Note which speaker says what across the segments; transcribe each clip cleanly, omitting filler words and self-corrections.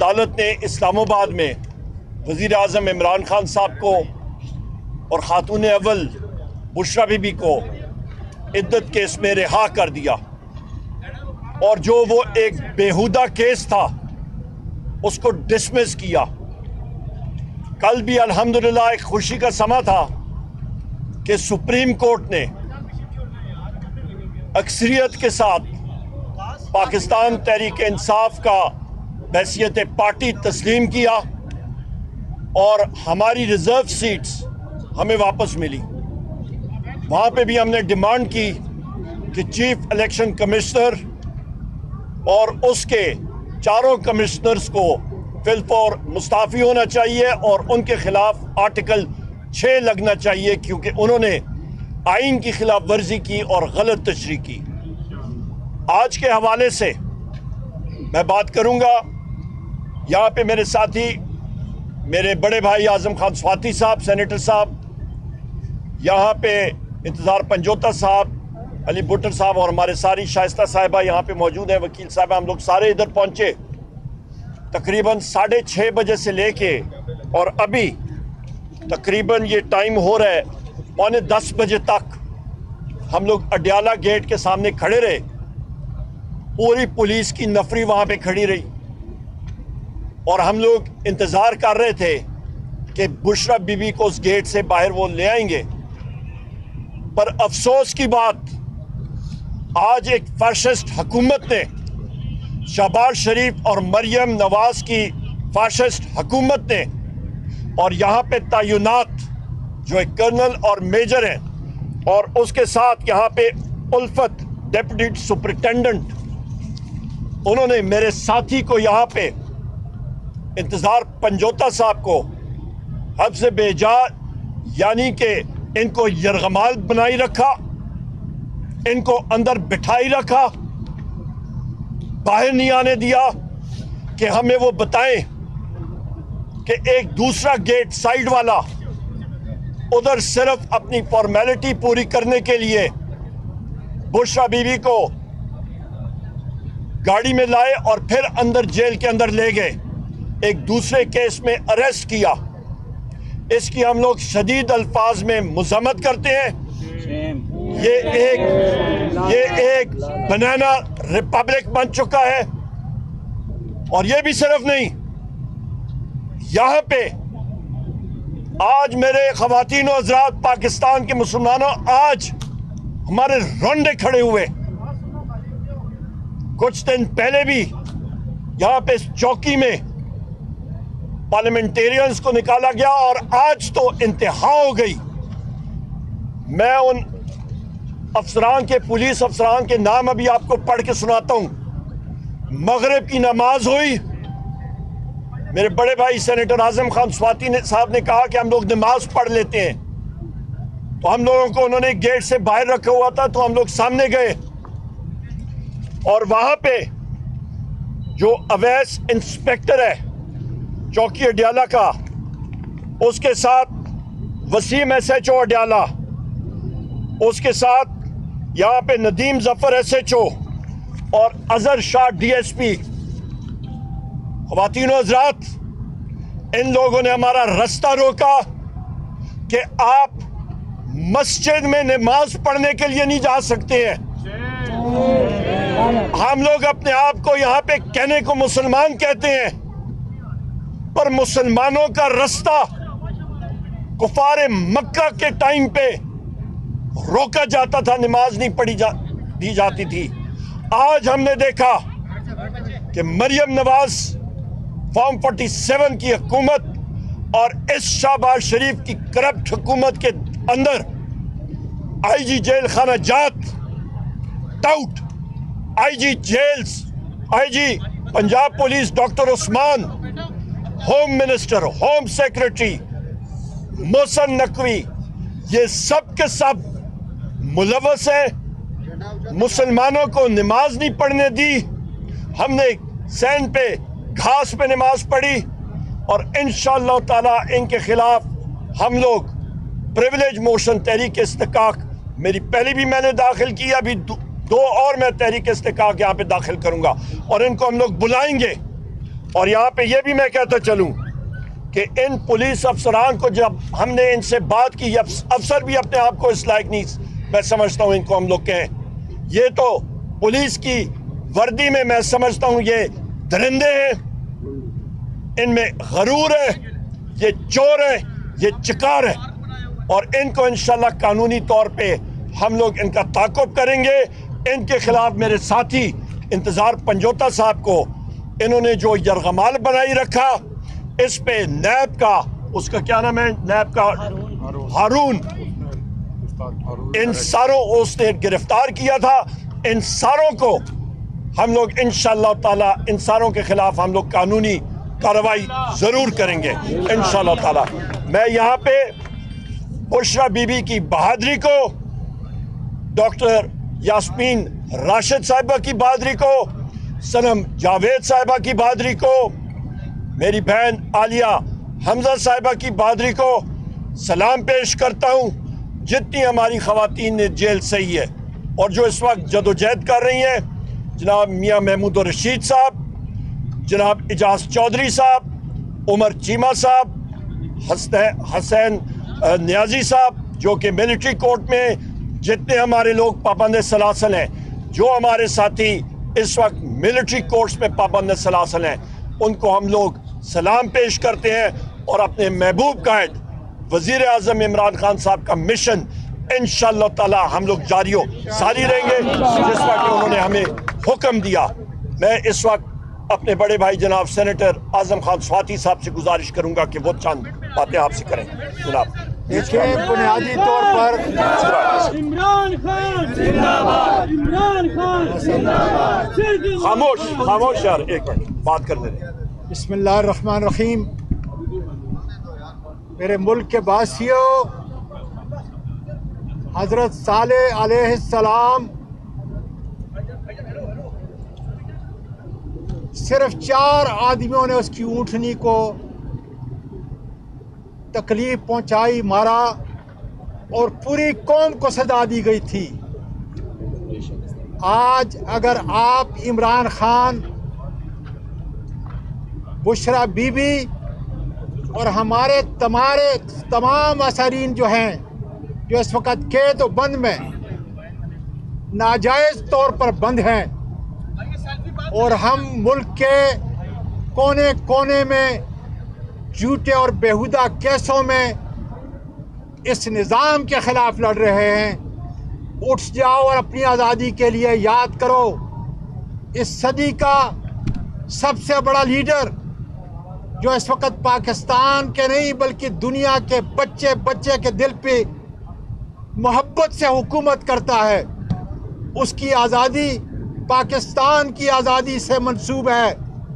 Speaker 1: अदालत ने इस्लामाबाद में वज़ीर आज़म इमरान खान साहब को और ख़ातून अव्वल बुशरा बीबी को इद्दत केस में रिहा कर दिया, और जो वो एक बेहुदा केस था उसको डिसमिस किया। कल भी अल्हम्दुलिल्लाह एक खुशी का समा था कि सुप्रीम कोर्ट ने अक्सरियत के साथ पाकिस्तान तहरीक-ए-इंसाफ का हैसियत पार्टी तस्लीम किया और हमारी रिज़र्व सीट्स हमें वापस मिली। वहाँ पे भी हमने डिमांड की कि चीफ इलेक्शन कमिश्नर और उसके चारों कमिश्नर्स को फिलफौर मुस्ताफ़ी होना चाहिए और उनके खिलाफ आर्टिकल 6 लगना चाहिए, क्योंकि उन्होंने आइन की खिलाफ वर्जी की और गलत तशरीह की। आज के हवाले से मैं बात करूंगा। यहाँ पे मेरे साथी, मेरे बड़े भाई आजम खान स्वाति साहब, सेनेटर साहब, यहाँ पे इंतज़ार पंजोता साहब, अली भुट्टर साहब और हमारे सारी शाइस्ता साहिबा यहाँ पे मौजूद हैं, वकील साहब। हम लोग सारे इधर पहुँचे तकरीबन 6:30 बजे से लेके और अभी तकरीबन ये टाइम हो रहा है 9:45 बजे तक हम लोग अडियाला गेट के सामने खड़े रहे। पूरी पुलिस की नफरी वहाँ पे खड़ी रही और हम लोग इंतज़ार कर रहे थे कि बुशरा बीबी को उस गेट से बाहर वो ले आएंगे। पर अफसोस की बात, आज एक फाशिस्ट हुकूमत ने, शहबाज शरीफ और मरियम नवाज की फाशिस्ट हुकूमत ने, और यहाँ पे तैनात जो एक कर्नल और मेजर हैं और उसके साथ यहाँ पे उल्फत डिप्टी सुपरिटेंडेंट, उन्होंने मेरे साथी को यहाँ पे इंतज़ार पंजोता साहब को हद से बेजा, यानी कि इनको यरगमाल बनाई रखा, इनको अंदर बिठाई रखा, बाहर नहीं आने दिया कि हमें वो बताएं कि एक दूसरा गेट साइड वाला उधर सिर्फ अपनी फॉर्मेलिटी पूरी करने के लिए बुशरा बीबी को गाड़ी में लाए और फिर अंदर जेल के अंदर ले गए, एक दूसरे केस में अरेस्ट किया। इसकी हम लोग शदीद अल्फाज में मज़म्मत करते हैं। ये एक बनाना रिपब्लिक बन चुका है। और ये भी सिर्फ नहीं, यहाँ पे आज मेरे ख़वातीन और हज़रात, पाकिस्तान के मुसलमानों, आज हमारे रोंडे खड़े हुए। कुछ दिन पहले भी यहाँ पे चौकी में पार्लियामेंटेरियंस को निकाला गया और आज तो इंतहा हो गई। मैं उन अफसरान के, पुलिस अफसरान के नाम अभी आपको पढ़ के सुनाता हूँ। मगरिब की नमाज हुई, मेरे बड़े भाई सेनेटर आजम खान स्वाति साहब ने कहा कि हम लोग नमाज पढ़ लेते हैं, तो हम लोगों को उन्होंने गेट से बाहर रखा हुआ था, तो हम लोग सामने गए और वहाँ पे जो अवैस इंस्पेक्टर है चौकी अडियाला का, उसके साथ वसीम SHO अडियाला, उसके साथ यहाँ पे नदीम जफर SHO और अजहर शाह DSP। ख़वातीनो हज़रात, इन लोगों ने हमारा रास्ता रोका कि आप मस्जिद में नमाज पढ़ने के लिए नहीं जा सकते हैं। हम लोग अपने आप को यहाँ पे कहने को मुसलमान कहते हैं, पर मुसलमानों का रास्ता कुफारे मक्का के टाइम पे रोका जाता था, नमाज नहीं पढ़ी दी जाती थी। आज हमने देखा कि मरियम नवाज, फॉर्म 47 की हुकूमत और इस शहबाज शरीफ की करप्ट हुकूमत के अंदर IG जेल खाना जात, टाउट IG jails, IG Punjab police doctor Usman, home minister, home secretary Mohsin Naqvi, ये सब के सब मुलव्वस हैं। मुसलमानों को नमाज नहीं पढ़ने दी। हमने सैन पे घास पे नमाज पढ़ी और इंशाअल्लाह ताला इनके खिलाफ हम लोग प्रिविलेज मोशन तहरीक-ए-इस्तिकाक, मेरी पहले भी मैंने दाखिल की, अभी 2 और मैं तहरीक-ए-इस्तिकाक यहाँ पे दाखिल करूँगा और इनको हम लोग बुलाएंगे और यहाँ पे ये भी मैं कहता चलूँ कि इन पुलिस अफसरान को जब हमने इनसे बात की, अफसर भी अपने आप को इस लायक नहीं मैं समझता हूँ इनको हम लोग कहें, ये तो पुलिस की वर्दी में मैं समझता हूँ ये दरिंदे हैं, इनमें गरूर है, ये चोर है, ये चिकार है। और इनको इंशाल्लाह कानूनी तौर पे हम लोग इनका ताक़ुब करेंगे। इनके खिलाफ मेरे साथी इंतज़ार पंजोता साहब को इन्होंने जो यरगमाल बनाई रखा, इस पे नैब का, उसका क्या नाम है, नैब का हारून, इन सारों उसने गिरफ्तार किया था। इन सारों को हम लोग इंशाअल्लाह ताला, इन सारों के खिलाफ हम लोग कानूनी कार्रवाई ज़रूर करेंगे इंशाअल्लाह ताला। मैं यहाँ पे बुशरा बीबी की बहादुरी को, डॉक्टर यास्मीन राशिद साहिबा की बहादुरी को, सनम जावेद साहिबा की बहादुरी को, मेरी बहन आलिया हमजा साहिबा की बहादुरी को सलाम पेश करता हूँ। जितनी हमारी ख़वातीन ने जेल सही है और जो इस वक्त जदोजहद कर रही हैं, जनाब मियाँ महमूद रशीद साहब, जनाब इजाज़ चौधरी साहब, उमर चीमा साहब, हसैन नियाजी साहब, जो कि मिलिट्री कोर्ट में, जितने हमारे लोग पाबंद सलासल हैं, जो हमारे साथी इस वक्त मिलिट्री कोर्ट्स में पाबंद सलासल हैं, उनको हम लोग सलाम पेश करते हैं और अपने महबूब कायद वज़ीर आज़म इमरान खान साहब का मिशन इंशाअल्लाह ताला हम लोग जारी रहेंगे जिस वक्त उन्होंने हमें हुक्म दिया। मैं इस वक्त अपने बड़े भाई जनाब सेनेटर आज़म खान स्वाति साहब से गुजारिश करूंगा कि वो चंद बातें आपसे करें। जनाब
Speaker 2: देखिए, बुनियादी तौर पर
Speaker 3: इमरान खान जिंदाबाद, इमरान खान जिंदाबाद।
Speaker 1: खामोश यार, एक मिनट बात करने दें।
Speaker 2: बिस्मिल्लाहिर्रहमानिर्रहीम। मेरे मुल्क के वासियों, हज़रत सालेह अलैहिस्सलाम सिर्फ 4 आदमियों ने उसकी ऊँटनी को तकलीफ पहुंचाई, मारा और पूरी कौम को सजा दी गई थी। आज अगर आप इमरान खान, बुशरा बीबी और हमारे तमाम असरीन जो हैं, जो इस वक्त कैद व बंद में नाजायज़ तौर पर बंद हैं, और हम मुल्क के कोने कोने में झूठे और बेहुदा केसों में इस निज़ाम के ख़िलाफ़ लड़ रहे हैं, उठ जाओ और अपनी आज़ादी के लिए याद करो। इस सदी का सबसे बड़ा लीडर जो इस वक्त पाकिस्तान के नहीं बल्कि दुनिया के बच्चे बच्चे के दिल पे मोहब्बत से हुकूमत करता है, उसकी आज़ादी पाकिस्तान की आज़ादी से मंसूब है।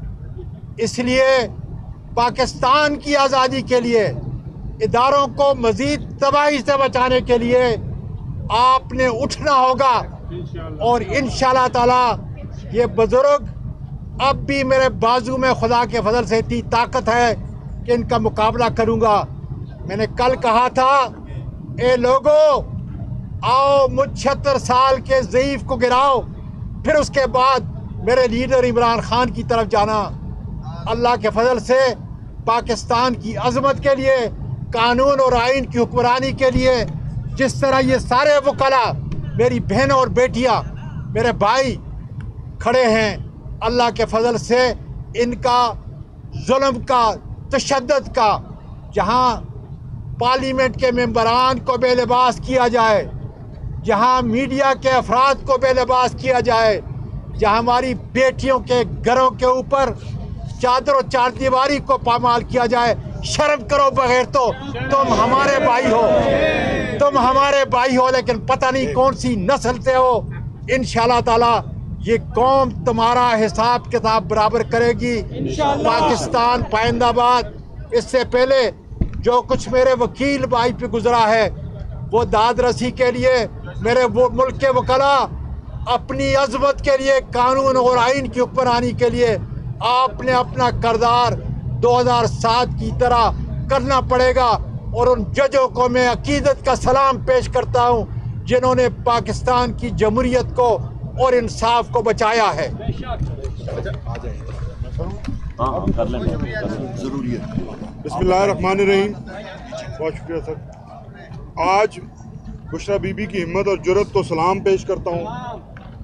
Speaker 2: इसलिए पाकिस्तान की आज़ादी के लिए, इदारों को मज़ीद तबाही से बचाने के लिए आपने उठना होगा। और इंशाअल्लाह ताला ये बुज़ुर्ग, अब भी मेरे बाजू में खुदा के फजल से इतनी ताकत है कि इनका मुकाबला करूँगा। मैंने कल कहा था, ए लोगो आओ मुझ 76 साल के ज़ईफ़ को गिराओ, फिर उसके बाद मेरे लीडर इमरान खान की तरफ जाना। अल्लाह के फजल से पाकिस्तान की अज़मत के लिए, कानून और आइन की हुक्मरानी के लिए, जिस तरह ये सारे वकला, मेरी बहनों और बेटियां, मेरे भाई खड़े हैं, अल्लाह के फजल से इनका जुल्म का, तशद्दुद का, जहां पार्लियामेंट के मेंबरान को बेलिबास किया जाए, जहां मीडिया के अफराद को बेलिबास किया जाए, जहां हमारी बेटियों के घरों के ऊपर चादर और चारदीवारी को पामाल किया जाए, शर्म करो बगैर। तो तुम हमारे भाई हो, तुम हमारे भाई हो, लेकिन पता नहीं कौन सी नस्ल से हो। इंशाअल्लाह ताला ये कौम तुम्हारा हिसाब किताब बराबर करेगी। पाकिस्तान पाइंदाबाद। इससे पहले जो कुछ मेरे वकील भाई पे गुजरा है, वो दाद रसी के लिए, मेरे मुल्क के वकला अपनी अजमत के लिए, कानून और आइन की हुक्मरानी के लिए आपने अपना किरदार 2007 की तरह करना पड़ेगा। और उन जजों को मैं अकीदत का सलाम पेश करता हूँ जिन्होंने पाकिस्तान की जमहूरियत को और इंसाफ को बचाया है।
Speaker 1: कर लें, ज़रूरी है।
Speaker 4: बिस्मिल्लाहिर्रहमानिर्रहीम। बहुत शुक्रिया सर। आज बुशरा बीबी की हिम्मत और जुर्रत को सलाम पेश करता हूँ।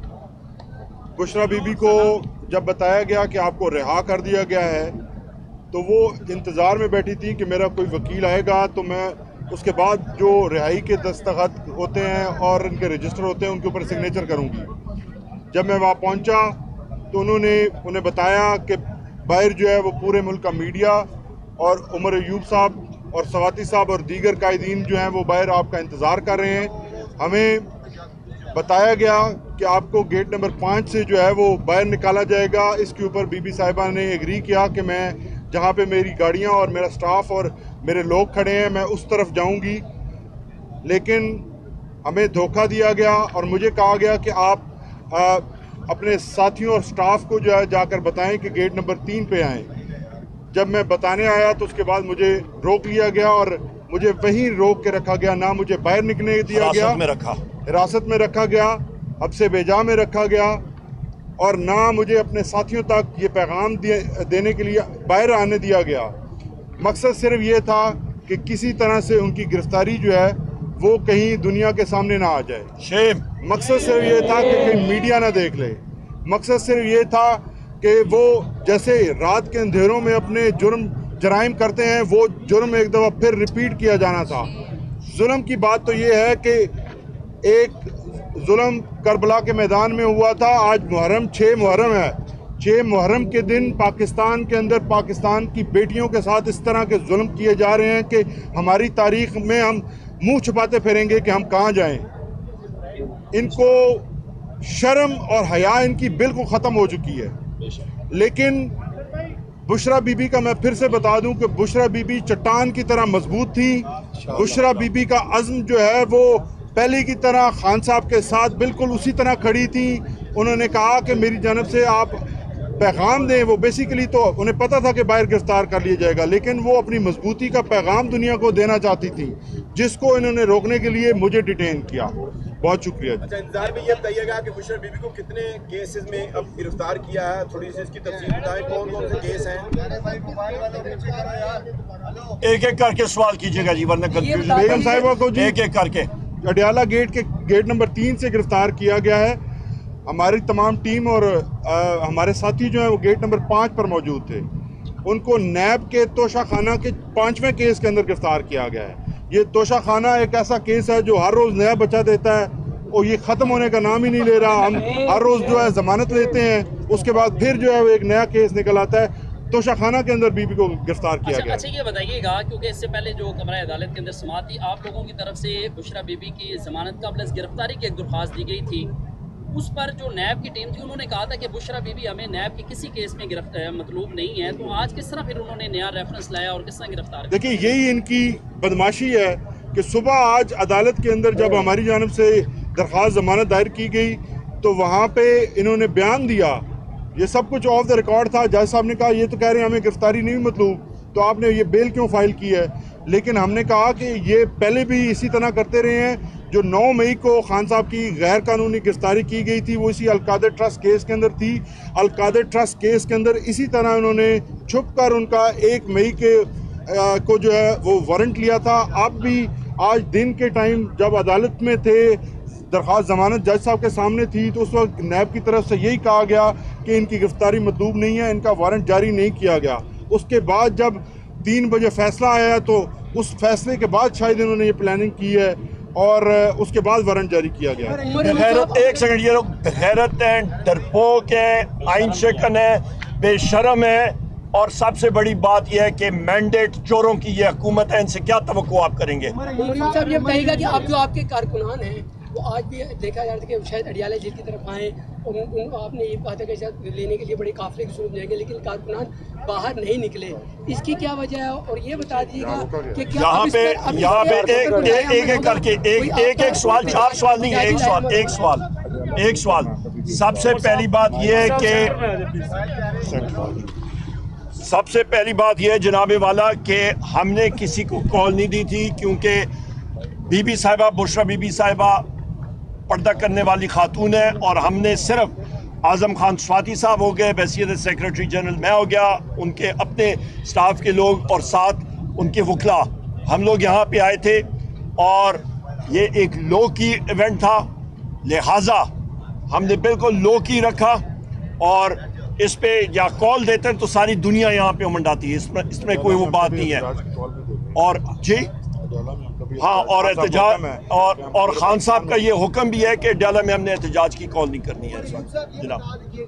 Speaker 4: बुशरा बीबी को जब बताया गया कि आपको रिहा कर दिया गया है तो वो इंतज़ार में बैठी थी कि मेरा कोई वकील आएगा तो मैं उसके बाद जो रिहाई के दस्तखत होते हैं और इनके रजिस्टर होते हैं उनके ऊपर सिग्नेचर करूँगी। जब मैं वहाँ पहुँचा तो उन्हें बताया कि बाहर जो है वो पूरे मुल्क का मीडिया और उमर अयूब साहब और सवाती साहब और दीगर कायदीन जो हैं वो बाहर आपका इंतज़ार कर रहे हैं। हमें बताया गया कि आपको गेट नंबर 5 से जो है वो बाहर निकाला जाएगा। इसके ऊपर बीबी साहिबा ने एग्री किया कि मैं जहाँ पे मेरी गाड़ियाँ और मेरा स्टाफ और मेरे लोग खड़े हैं मैं उस तरफ जाऊँगी, लेकिन हमें धोखा दिया गया और मुझे कहा गया कि आप अपने साथियों और स्टाफ को जो है जाकर बताएं कि गेट नंबर 3 पे आएँ। जब मैं बताने आया तो उसके बाद मुझे रोक लिया गया और मुझे वहीं रोक के रखा गया, ना मुझे बाहर निकलने दिया गया, हिरासत में रखा गया, हब्से बेजा में रखा गया और ना मुझे अपने साथियों तक ये पैगाम देने के लिए बाहर आने दिया गया। मकसद सिर्फ ये था कि किसी तरह से उनकी गिरफ्तारी जो है वो कहीं दुनिया के सामने ना आ जाए। मकसद सिर्फ ये था कि कहीं मीडिया ना देख ले। मकसद सिर्फ ये था कि वो जैसे रात के अंधेरों में अपने जराइम करते हैं वो जुर्म एक दफ़ा फिर रिपीट किया जाना था। जुल्म की बात तो ये है कि एक जुल्म करबला के मैदान में हुआ था। आज मुहर्रम 6 मुहर्रम है। 6 मुहर्रम के दिन पाकिस्तान के अंदर पाकिस्तान की बेटियों के साथ इस तरह के जुल्म किए जा रहे हैं कि हमारी तारीख में हम मुंह छुपाते फिरेंगे कि हम कहाँ जाएं। इनको शर्म और हया इनकी बिल्कुल ख़त्म हो चुकी है। लेकिन बुशरा बीबी का मैं फिर से बता दूं कि बुशरा बीबी चट्टान की तरह मजबूत थी। बुशरा बीबी का अज़्म जो है वो पहले की तरह खान साहब के साथ बिल्कुल उसी तरह खड़ी थी। उन्होंने कहा कि मेरी जानब से आप पैगाम दें। वो बेसिकली तो उन्हें पता था कि बाहर गिरफ्तार कर लिया जाएगा, लेकिन वो अपनी मजबूती का पैगाम दुनिया को देना चाहती थी, जिसको इन्होंने रोकने के लिए मुझे डिटेन किया। बहुत शुक्रिया।
Speaker 5: अच्छा, इंतजार में ये बताइएगा कि बुशरा बीबी को कितने केसेस में अब गिरफ्तार किया है, थोड़ी सी इसकी तफसील बताएं, कौन कौन से केस हैं।
Speaker 1: एक एक करके सवाल कीजिएगा जी, वरना कंफ्यूजन।
Speaker 4: बेगम साहिबा को जी
Speaker 1: एक एक करके
Speaker 4: अडियाला गेट नंबर 3 से गिरफ्तार किया गया है। हमारी तमाम टीम और हमारे साथी जो हैं वो गेट नंबर 5 पर मौजूद थे। उनको नैब के तोशाखाना के 5वें केस के अंदर गिरफ्तार किया गया है। ये तोशाखाना एक ऐसा केस है जो हर रोज़ नया बच्चा देता है और ये ख़त्म होने का नाम ही नहीं ले रहा। हम हर रोज़ जो है ज़मानत लेते हैं, उसके बाद फिर जो है वो एक नया केस निकल आता है। तोशाखाना के अंदर बीबी को गिरफ्तार किया गया।
Speaker 6: अच्छा, ये बताइएगा, क्योंकि इससे पहले जो कमरा अदालत के अंदर समाअत थी, आप लोगों की तरफ से बुशरा बीबी की ज़मानत का प्लस गिरफ्तारी की एक दरख्वास्त दी गई थी। उस पर जो नैब की टीम थी उन्होंने कहा था कि बुशरा बीबी हमें नैब के किसी केस में मतलूब नहीं है। तो आज किस तरह फिर उन्होंने नया रेफरेंस लाया और किस तरह गिरफ्तार?
Speaker 4: देखिए, यही इनकी बदमाशी है कि सुबह आज अदालत के अंदर जब हमारी जानब से दरख्वास्त ज़मानत दायर की गई तो वहाँ पे इन्होंने बयान दिया। ये सब कुछ ऑफ द रिकॉर्ड था। जज साहब ने कहा ये तो कह रहे हैं हमें गिरफ्तारी नहीं मतलूब, तो आपने ये बेल क्यों फाइल की है? लेकिन हमने कहा कि ये पहले भी इसी तरह करते रहे हैं। जो 9 मई को खान साहब की गैर कानूनी गिरफ्तारी की गई थी वो इसी अलकादर ट्रस्ट केस के अंदर थी। अलकादर ट्रस्ट केस के अंदर इसी तरह उन्होंने छुप कर उनका 1 मई के को जो है वो वारंट लिया था। आप भी आज दिन के टाइम जब अदालत में थे, दरख्वास्त ज़मानत जज साहब के सामने थी, तो उस वक्त नैब की तरफ से यही कहा गया कि इनकी गिरफ्तारी मतलूब नहीं है, इनका वारंट जारी नहीं किया गया। उसके बाद जब 3 बजे फैसला आया तो उस फैसले के बाद शायद इन्होंने ये प्लानिंग की है और उसके बाद वारंट जारी किया गया।
Speaker 1: गैरत, एक सेकंड, ये लोग गैरत हैं, डरपोक है, आइन शिकन है, बेशरम है, और सबसे बड़ी बात यह है कि मैंडेट चोरों की ये हुकूमत है। इनसे क्या तवक्को आप करेंगे?
Speaker 7: साहब, ये बताइएगा कि आप जो आपके कारकुनान हैं वो आज भी देखा जा रहा है कि शायद अडियाला जेल की तरफ आए और आपने ये बात है कि शायद लेने के लिए बड़े काफिले की सूरत जाएंगे, लेकिन कारकुनान बाहर नहीं निकले। इसकी क्या वजह है? और ये बता दीजिएगा कि क्या
Speaker 1: यहाँ पे एक करके एक सवाल, 4 सवाल नहीं, एक सवाल। सबसे पहली बात यह है जनाबे वाला कि हमने किसी को कॉल नहीं दी थी, क्योंकि बीबी साहिबा, बुशरा बीबी साहिबा पर्दा करने वाली खातून है और हमने सिर्फ आज़म खान स्वाति साहब हो गए, हैसियत सेक्रेटरी जनरल मैं हो गया, उनके अपने स्टाफ के लोग और साथ उनके वकला, हम लोग यहाँ पे आए थे और ये एक लो की इवेंट था, लिहाजा हमने बिल्कुल लो की रखा और इस पे या कॉल देते हैं तो सारी दुनिया यहाँ पे उमंडाती है, इसमें कोई वो बात नहीं है। और जी हाँ, और एहतजाज और खान साहब का ये हुक्म भी है कि डाला में हमने एहतजाज की कॉल नहीं करनी है जनाब।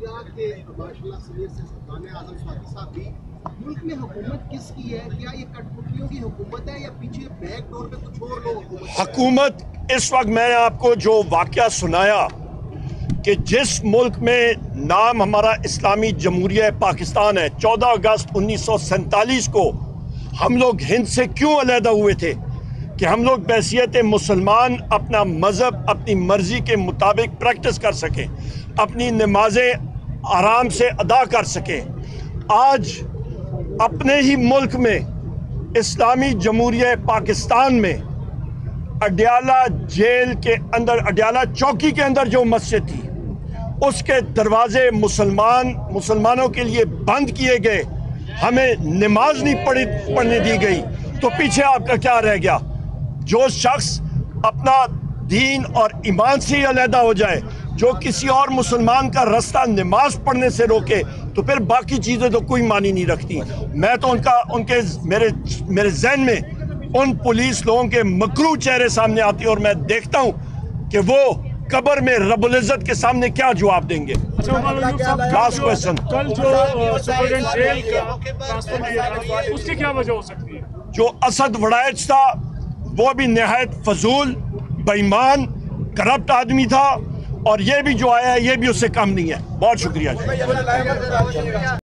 Speaker 8: मुल्क में हुकूमत किसकी है? क्या ये कठपुतलियों की हुकूमत है या पीछे बैक डोर पे कुछ और लोग हुकूमत?
Speaker 1: इस वक्त मैंने आपको जो वाकया सुनाया कि जिस मुल्क में नाम हमारा इस्लामी जमहूरिया पाकिस्तान है, 14 अगस्त 1947 को हम लोग हिंद से क्यों अलहदा हुए थे कि हम लोग बहैसियत मुसलमान अपना मज़हब अपनी मर्ज़ी के मुताबिक प्रैक्टिस कर सकें, अपनी नमाजें आराम से अदा कर सकें। आज अपने ही मुल्क में इस्लामी जमहूरिया पाकिस्तान में अडयाला जेल के अंदर, अडयाला चौकी के अंदर जो मस्जिद थी उसके दरवाजे मुसलमानों के लिए बंद किए गए, हमें नमाज नहीं पढ़ने दी गई, तो पीछे आपका क्या रह गया? जो शख्स अपना दीन और ईमान से ही अलहदा हो जाए, जो किसी और मुसलमान का रास्ता नमाज पढ़ने से रोके, तो फिर बाकी चीज़ें तो कोई मानी नहीं रखती। मैं तो मेरे जहन में उन पुलिस लोगों के मकरू चेहरे सामने आती है और मैं देखता हूँ कि वो कब्र में रब्बुल इज़्ज़त के सामने क्या जवाब देंगे। लास्ट क्वेश्चन,
Speaker 3: कल जो सुप्रीडेंट जेल का ट्रांसफर किया था उसकी क्या वजह हो सकती है?
Speaker 1: जो असद वड़ाइच था वो भी निहायत फजूल, बेईमान, करप्ट आदमी था और ये भी जो आया है ये भी उससे कम नहीं है। बहुत शुक्रिया जी।